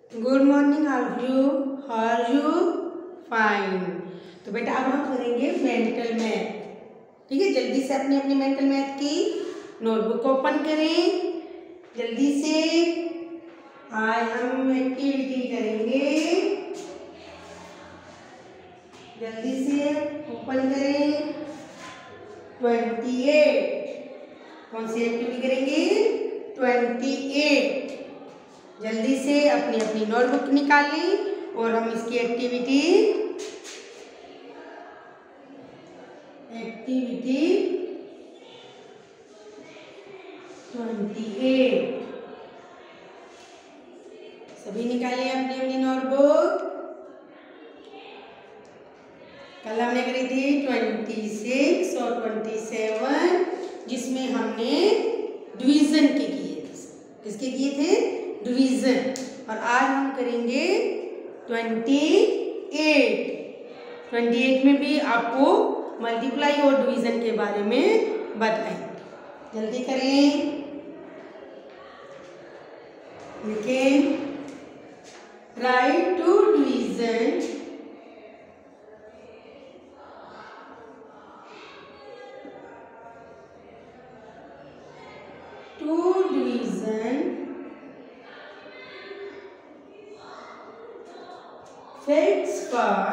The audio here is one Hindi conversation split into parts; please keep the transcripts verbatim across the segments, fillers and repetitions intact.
Good morning all of you. How are you? Fine. तो बेटा अब हम करेंगे मेंटल मैथ। ठीक है, जल्दी से अपनी अपनी मेंटल मैथ की नोटबुक ओपन करें जल्दी से। आज हम एक्टिविटी करेंगे, जल्दी से ओपन करें। Twenty eight. कौन सी एक्टिविटी करेंगे? Twenty eight. जल्दी से अपनी अपनी नोटबुक निकालें और हम इसकी एक्टिविटी एक्टिविटी ट्वेंटी एट सभी निकालें अपनी अपनी नोटबुक। कल हमने करी थी ट्वेंटी सिक्स और ट्वेंटी सेवन, जिसमें हमने डिवीजन के किए थे। किसके किए थे? डिवीजन। और आज हम करेंगे ट्वेंटी एट। ट्वेंटी एट में भी आपको मल्टीप्लाई और डिवीजन के बारे में बताएंगे। जल्दी करें, लिखें। Write two division two division facts for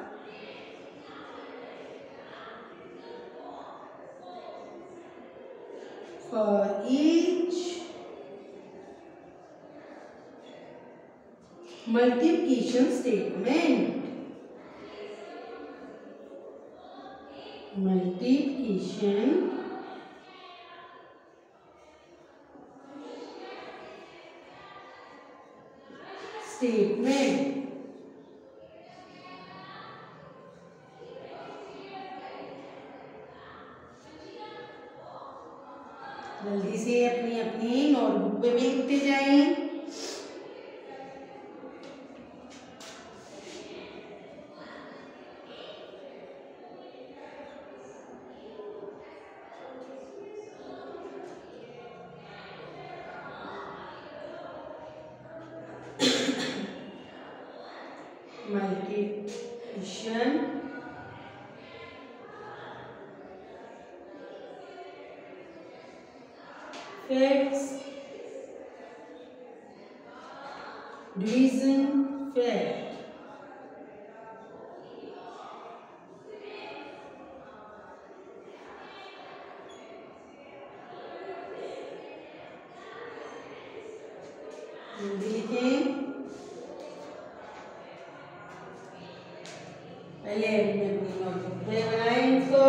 for each multiplication statement. Multiplication statement. जल्दी से अपनी अपनी नोटबुक पे भी लिखते जाएं। Multiplication facts, division fact. लिखें। पहले अपनी अपनी नोटबुक पे बनाएं इसको।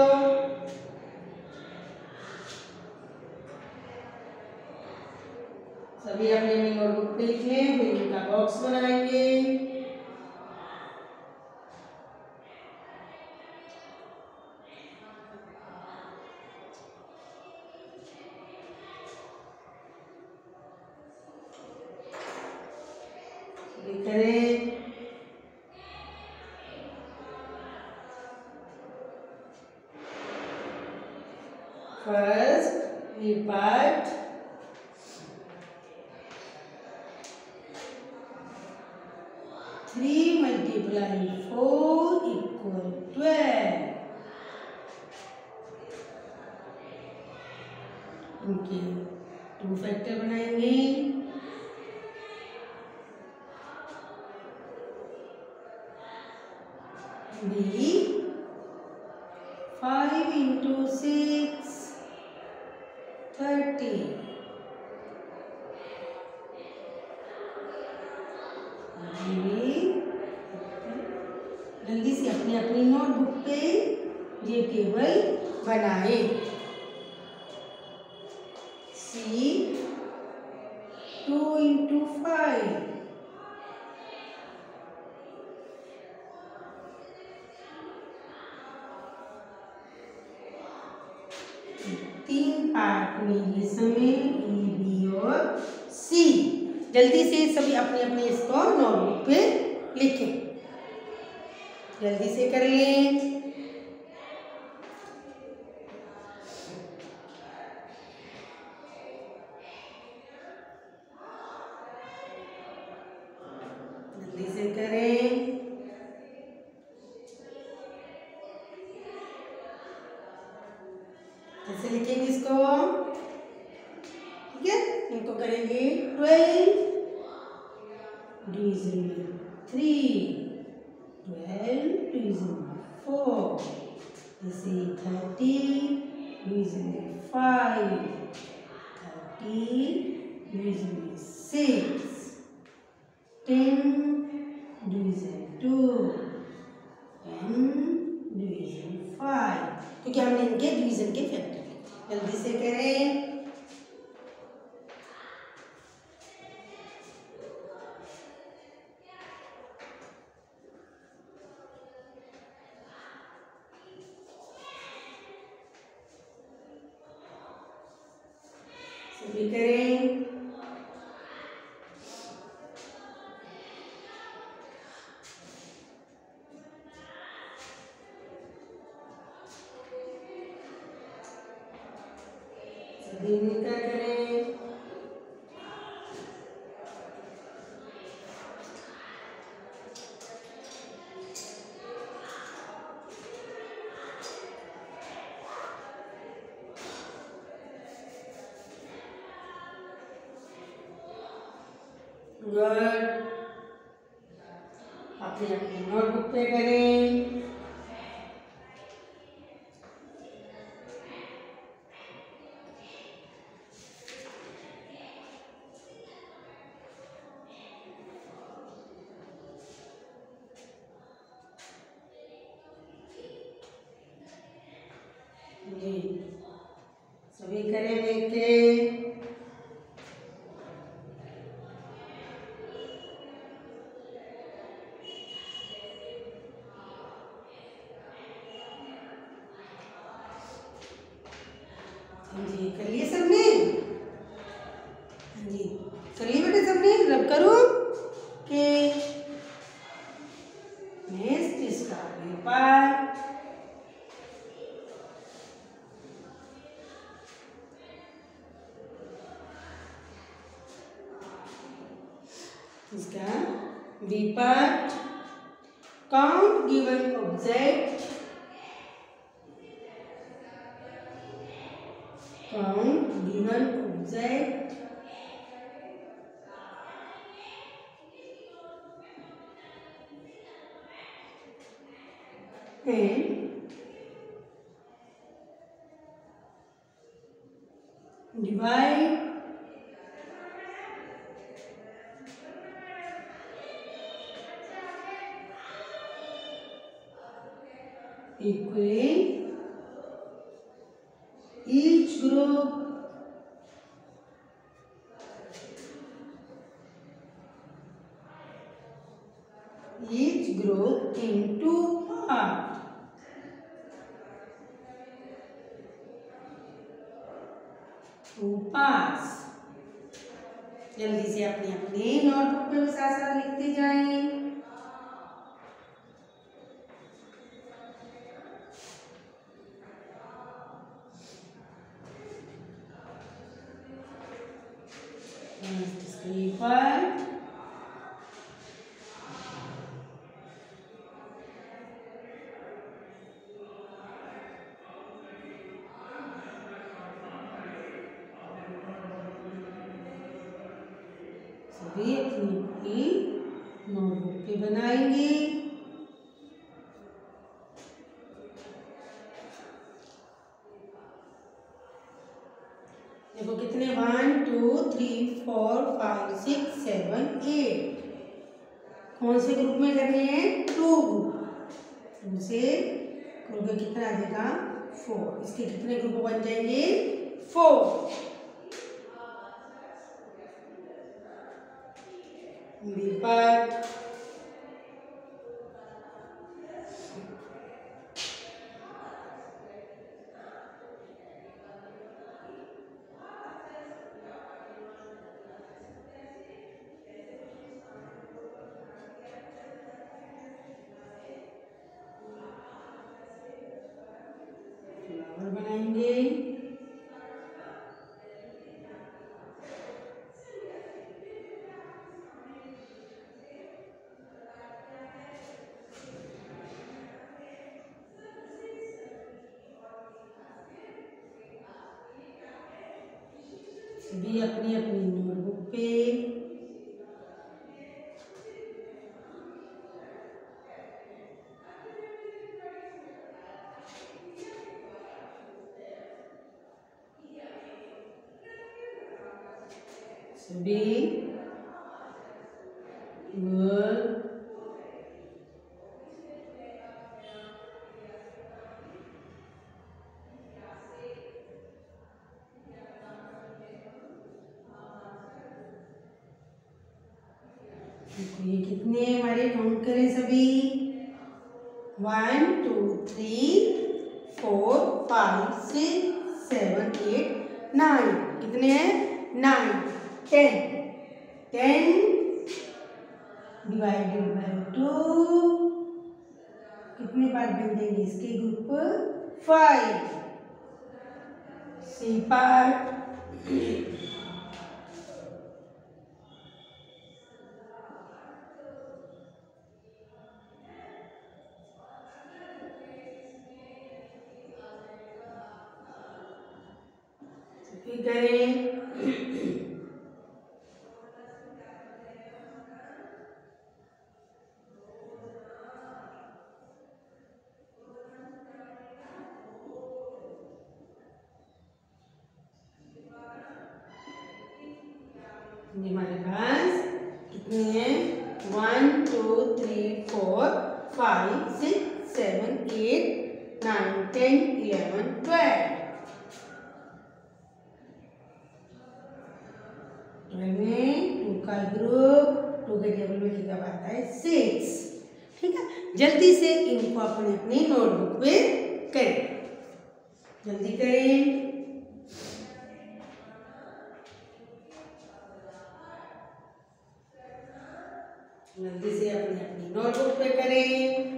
सभी अपनी अपनी नोटबुक पे लिख लें, फिर इनका बॉक्स बनाएंगे। करें। First we part three multiply four equal twelve. इनके टू फैक्टर बनाएंगे। B five into six thirty. जल्दी से अपनी अपनी नोटबुक पे ये टेबल बनाए। सी टू इंटू फाइव तीन पार्ट में ये समय ए बी और सी। जल्दी से सभी अपने अपने इसको नोटबुक पे लिखें। जल्दी से कर लें। जल्दी से करें। कैसे लिखेंगे इसको? ठीक है, इनको करेंगे ट्वेल्व डिवीजन में थ्री, ट्वेल्व डिवीजन में फोर, जैसे थर्टी डिवीजन में फाइव, थर्टी डिवीजन में six, ten division two, ten division five, क्योंकि हमने इनके डिवीजन के फैक्टर लिखे। जल्दी से करें। सभी करें। सभी मिलकर करें। गुड। अपनी अपनी नोटबुक पे करें। जी सभी करें मिलके। जी कर लिए सबने? जी कर लिए बेटे सबने? रब करो कि नेक्स्ट इसका पेपर इसका we part count given object, count given object and divide equally each group each group into part. Two parts. जल्दी से अपनी अपनी नोटबुक पे साथ साथ लिखते जाएं। Paper सभी अपनी अपनी नोटबुक पे बनाएंगे। देखो कितने one two three four five six seven eight, कौन से ग्रुप में करने हैं? Two group. टू से ग्रुप में कितना आ जाएगा? फोर। इसके कितने ग्रुप बन जाएंगे? फोर। विपार्ट फ्लावर बनाएंगे। सभी अपनी अपनी नोटबुक पे सभी वर्ड ये कितने हमारे काउंट करें सभी one two three four five six seven eight nine कितने हैं nine ten ten divided by two कितने पार्ट बन देंगे इसके ग्रुप फाइव सी पार्ट करें हमारे पास कितने हैं one two three four five six seven eight nine ten eleven twelve में टू का ग्रुप टू के टेबल में कितना आता है सिक्स। ठीक है, जल्दी से इनको अपने अपनी नोटबुक पे करें, जल्दी करें। जल्दी से अपनी अपनी नोटबुक पे करें।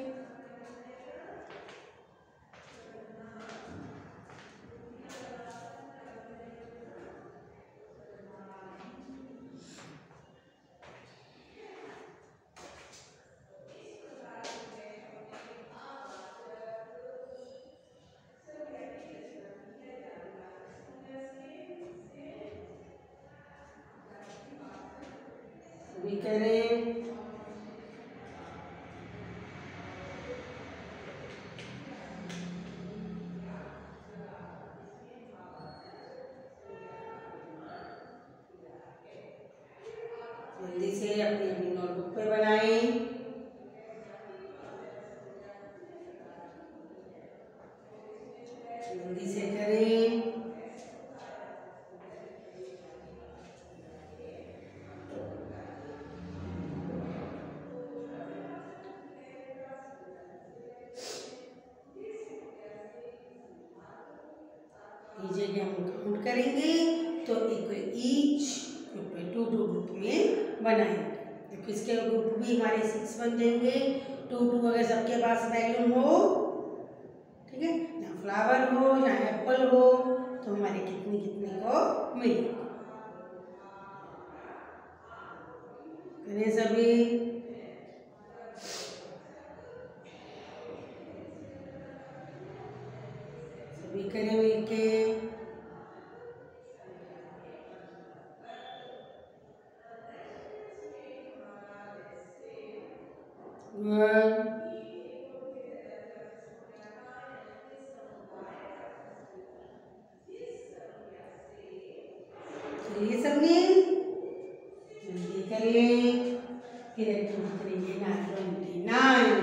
भी करें। जल्दी से अपनी अपनी नोटबुक पे बनाएं। जल्दी से करें। नीचे के हम काउंट करेंगे तो एक ईच टू टू ग्रुप में बनाएंगे। तो इसके ग्रुप भी हमारे सिक्स बन जाएंगे। टू टू अगर सबके पास वैल्यूम हो, ठीक है, या फ्लावर हो या एप्पल हो, तो हमारे कितने कितने को मिलेगा। करें सभी। सभी करें मिलके। चलिए सबने जल्दी करिए। फिर एक करेंगे ट्वेंटी नाइन।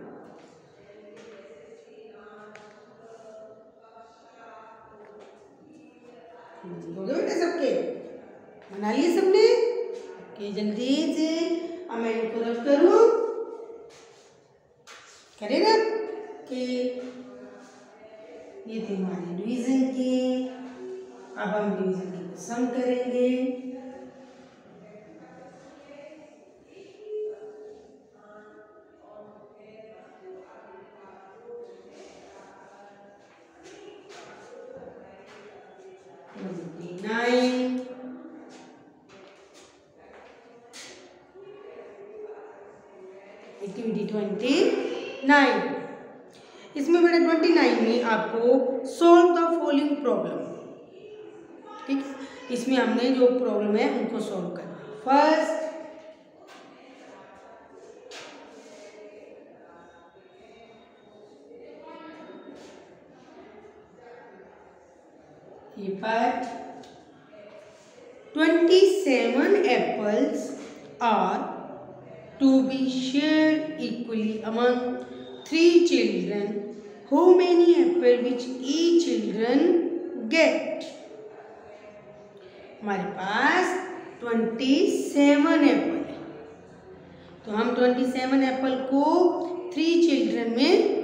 हो गए बेटा सबके, बना लिए सबने कि जल्दी से। अब मैं इनको रब करूँ, करे ना कि ये थे हमारे डिवीजन के। अब हम डिवीजन की सम करेंगे। Nine activity twenty nine. इसमें बेटा ट्वेंटी नाइन में आपको सोल्व द फॉलोइंग प्रॉब्लम, ठीक है, इसमें हमने जो प्रॉब्लम है उनको सॉल्व करना है। फर्स्ट ये part, twenty-seven apples are to be shared equally among three children. How many apples which each children get? हमारे पास twenty-seven एप्पल है, तो हम twenty-seven एप्पल को थ्री चिल्ड्रन में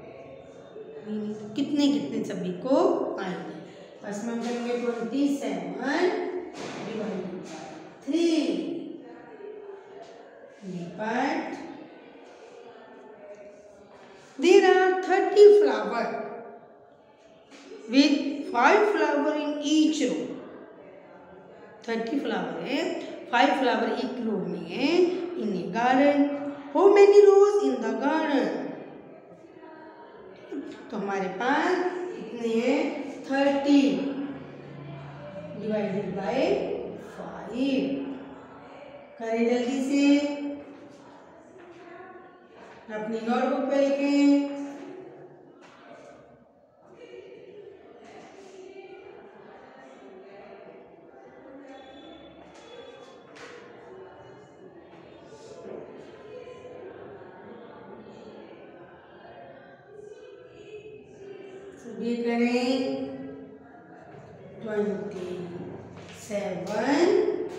कितने कितने सभी को आएंगे। फर्स्ट में हम करेंगे twenty-seven divided by three, but there are thirty flowers with five flowers in each row. thirty flower है, फाइव फ्लावर एक रो में है in a garden. How many rows in the garden? तो हमारे पास कितने हैं? Thirty divided by five. करें जल्दी से, अपनी नोटबुक पे लिखें। ये करें ट्वेंटी सेवन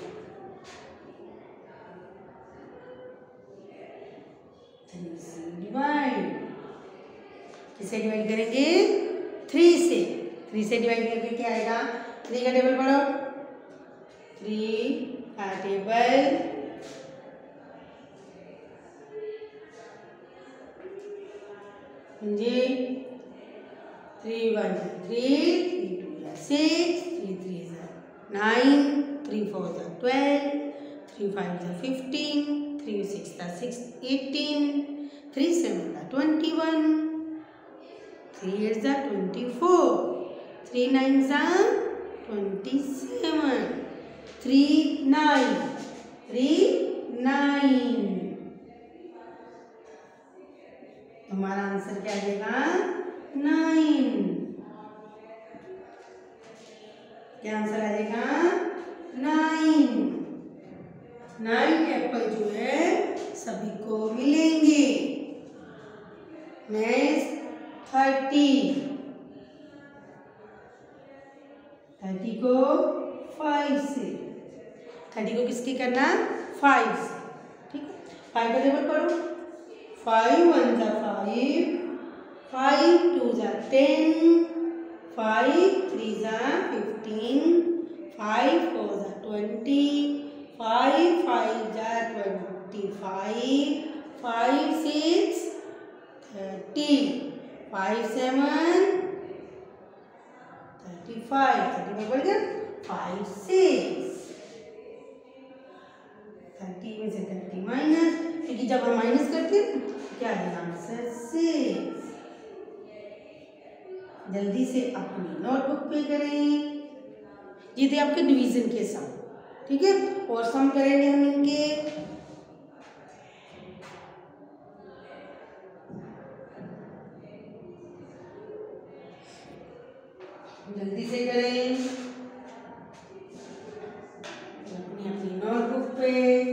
थ्री से डिवाइड, किससे डिवाइड करेंगे? थ्री से। थ्री से डिवाइड करके क्या आएगा? थ्री का टेबल पढ़ो, थ्री का टेबल जी three one three, three two six, three three nine, three four twelve, three five fifteen, three six six eighteen, three seven twenty one, three eight twenty four, three nine twenty seven, three nine three nine. हमारा आंसर क्या आएगा? नाइन। क्या आंसर आएगा? नाइन। नाइन एप्पल जो है सभी को मिलेंगे। नेक्स्ट थर्टी, थर्टी को फाइव से, थर्टी को किसके करना? फाइव से, ठीक है। फाइव का टेबल पढ़ो, फाइव वन जा फाइव, फाइव टू जा टेन, फाइव थ्री जा फिफ्टीन, फाइव फोर जा ट्वेंटी, फाइव फाइव जा twenty five, five six thirty, five seven thirty five, thirty में बढ़ गया फाइव सिक्स, थर्टी में से थर्टी माइनस, क्योंकि जब हम माइनस करते हैं क्या आएगा? Answer six. जल्दी से अपनी नोटबुक पे करें। ये थे आपके डिवीजन के सम, ठीक है। और सम करेंगे हम इनके, जल्दी से करें अपनी अपनी नोटबुक पे।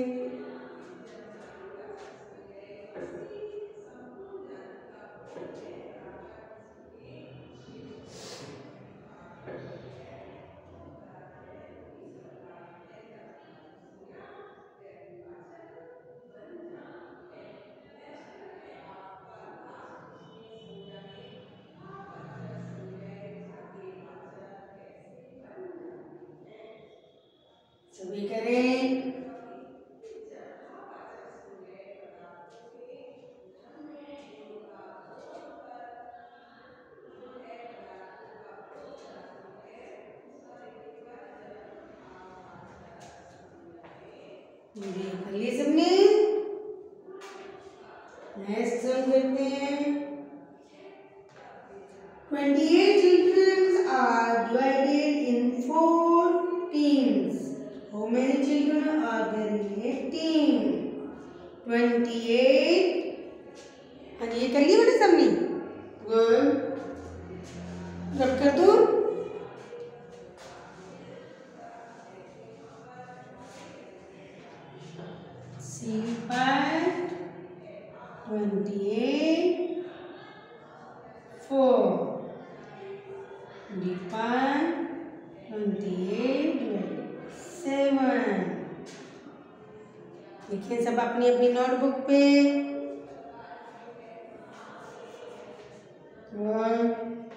सभी करें। कर लिए सबने? नेक्स्ट सम करते हैं। twenty-eight children are divided in four teams. How many children are there in a team? twenty-eight. हाँ जी, ये कर लिया बेटा सबने? Good. रब कर दो. C part twenty-eight. four. D part twenty-eight. seven. लिखिए सब अपनी अपनी नोटबुक पे. वन.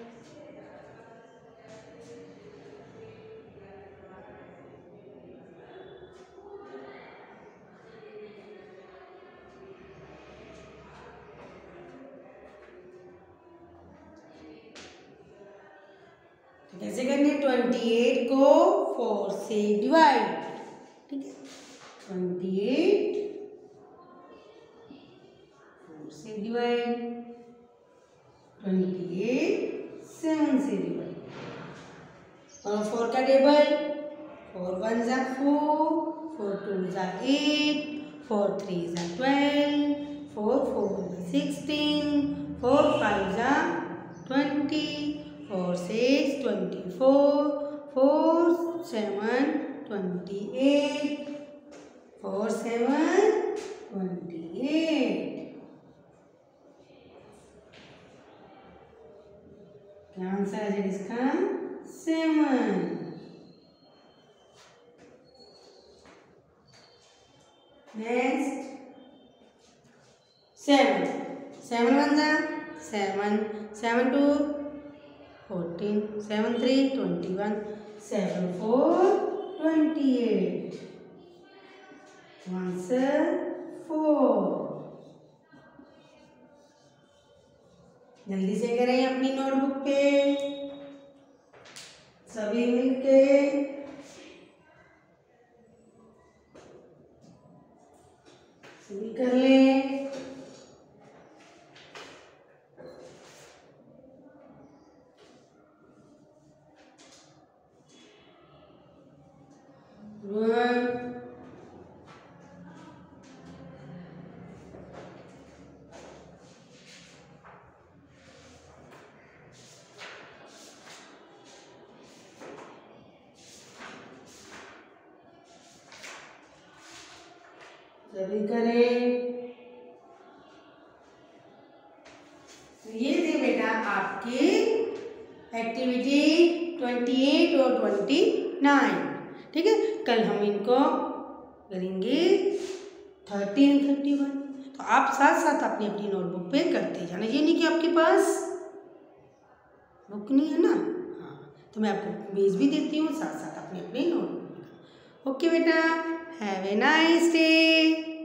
तो कैसे करने? ट्वेंटी एट को फोर से डिवाइड. ठीक है, ट्वेंटी एट फोर से डिवाइड, ट्वेंटी एट सेवन से डिवाइड. और फोर का टेबल, फोर वन जा फोर, फोर टू जा एट, फोर थ्री जा ट्वेल्व, फोर फोर जा सिक्सटीन, फोर फाइव जा twenty, four six twenty four, four seven twenty eight, four seven twenty eight. क्या आंसर है इसका? Seven. Next seven. Seven one जा seven, seven to fourteen, seven three twenty one, seven four twenty eight. Answer four. जल्दी से करें अपनी नोटबुक पे सभी मिलके. सभी कर लें. वन. सभी करें. तो ये थे बेटा आपके एक्टिविटी ट्वेंटी एट और ट्वेंटी नाइन. ठीक है, कल हम इनको करेंगे थर्टी एंड थर्टी वन. तो आप साथ साथ अपनी अपनी नोटबुक पे करते जाना. ये नहीं कि आपके पास बुक नहीं है ना. हाँ, तो मैं आपको भेज भी देती हूँ साथ साथ अपनी अपनी नोटबुक. ओके बेटा, हैव ए नाइस डे.